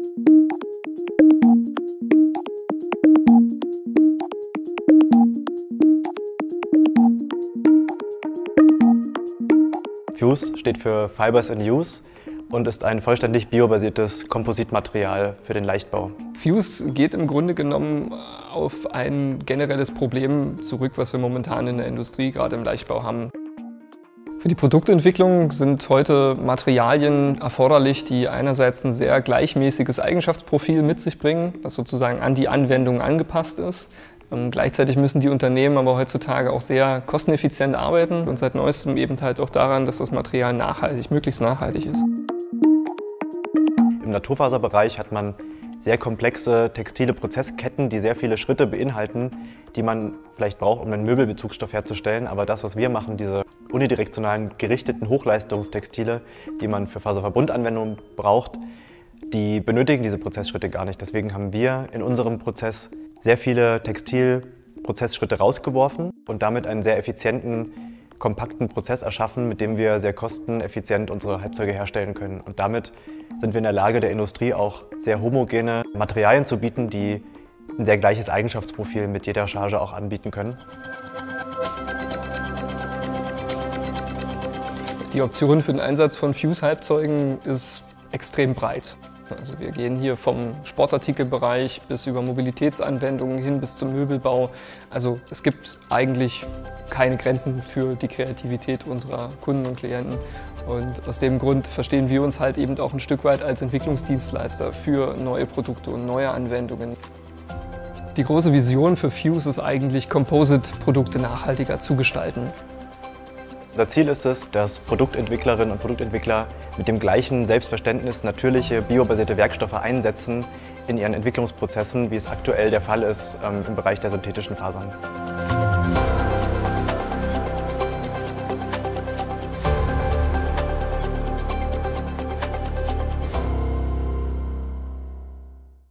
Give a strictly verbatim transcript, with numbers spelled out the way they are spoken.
Fuse steht für Fibers in Use und ist ein vollständig biobasiertes Kompositmaterial für den Leichtbau. Fuse geht im Grunde genommen auf ein generelles Problem zurück, was wir momentan in der Industrie, gerade im Leichtbau, haben. Für die Produktentwicklung sind heute Materialien erforderlich, die einerseits ein sehr gleichmäßiges Eigenschaftsprofil mit sich bringen, was sozusagen an die Anwendung angepasst ist. Ähm, gleichzeitig müssen die Unternehmen aber heutzutage auch sehr kosteneffizient arbeiten und seit neuestem eben halt auch daran, dass das Material nachhaltig, möglichst nachhaltig ist. Im Naturfaserbereich hat man sehr komplexe textile Prozessketten, die sehr viele Schritte beinhalten, die man vielleicht braucht, um einen Möbelbezugsstoff herzustellen. Aber das, was wir machen, diese unidirektionalen, gerichteten Hochleistungstextile, die man für Faserverbundanwendungen braucht, die benötigen diese Prozessschritte gar nicht. Deswegen haben wir in unserem Prozess sehr viele Textilprozessschritte rausgeworfen und damit einen sehr effizienten, kompakten Prozess erschaffen, mit dem wir sehr kosteneffizient unsere Halbzeuge herstellen können. Und damit sind wir in der Lage, der Industrie auch sehr homogene Materialien zu bieten, die ein sehr gleiches Eigenschaftsprofil mit jeder Charge auch anbieten können. Die Option für den Einsatz von Fuse-Halbzeugen ist extrem breit. Also wir gehen hier vom Sportartikelbereich bis über Mobilitätsanwendungen hin bis zum Möbelbau. Also es gibt eigentlich keine Grenzen für die Kreativität unserer Kunden und Klienten. Und aus dem Grund verstehen wir uns halt eben auch ein Stück weit als Entwicklungsdienstleister für neue Produkte und neue Anwendungen. Die große Vision für Fuse ist eigentlich, Composite-Produkte nachhaltiger zu gestalten. Unser Ziel ist es, dass Produktentwicklerinnen und Produktentwickler mit dem gleichen Selbstverständnis natürliche, biobasierte Werkstoffe einsetzen in ihren Entwicklungsprozessen, wie es aktuell der Fall ist ähm, im Bereich der synthetischen Fasern.